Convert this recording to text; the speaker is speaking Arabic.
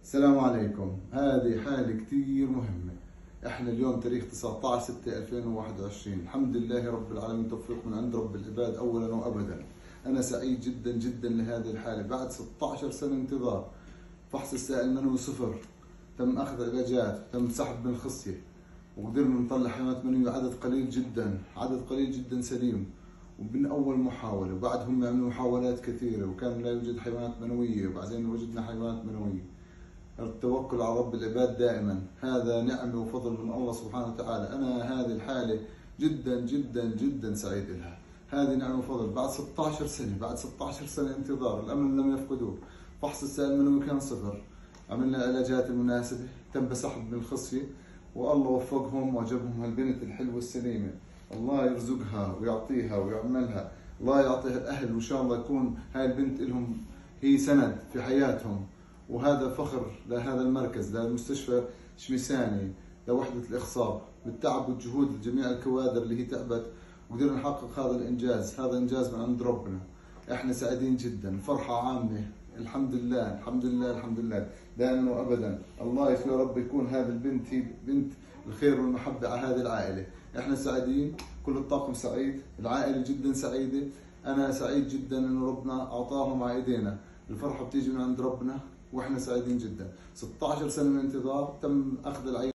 السلام عليكم. هذه حالة كتير مهمة. احنا اليوم تاريخ 19/6/2021. الحمد لله رب العالمين، توفيق من عند رب العباد اولا وابدا. انا سعيد جدا جدا لهذه الحالة بعد 16 سنة انتظار. فحص السائل منوي صفر، تم اخذ علاجات، تم سحب من الخصية، وقدرنا نطلع حيوانات منوية عدد قليل جدا سليم، ومن اول محاولة. وبعدهم عملوا محاولات كثيرة وكان لا يوجد حيوانات منوية، وبعدين وجدنا حيوانات منوية. التوكل على رب العباد دائما، هذا نعمة وفضل من الله سبحانه وتعالى. أنا هذه الحالة جدا جدا جدا سعيد لها. هذه نعمة وفضل بعد 16 سنة، بعد 16 سنة انتظار. الأمل لم يفقدوه. فحص السائل منوي كان صفر، عملنا العلاجات المناسبة، تم سحب من الخصية، والله وفقهم وجابهم هالبنت الحلوة السليمة. الله يرزقها ويعطيها ويعملها، الله يعطيها الأهل، وإن شاء الله يكون هاي البنت لهم هي سند في حياتهم. وهذا فخر لهذا المركز، للمستشفى شميساني، لوحدة الإخصاب، بالتعب والجهود جميع الكوادر اللي هي تعبت وقدرنا نحقق هذا الإنجاز. هذا إنجاز من عند ربنا. إحنا سعيدين جدا، فرحة عامة. الحمد لله الحمد لله الحمد لله دائما وأبدا. الله يا رب يكون هذه البنت هي بنت الخير والمحبة على هذه العائلة. إحنا سعيدين، كل الطاقم سعيد، العائلة جدا سعيدة. أنا سعيد جدا إنه ربنا أعطاهم على إيدينا. الفرحة بتيجي من عند ربنا، واحنا سعيدين جدا. 16 سنة من انتظار، تم اخذ العين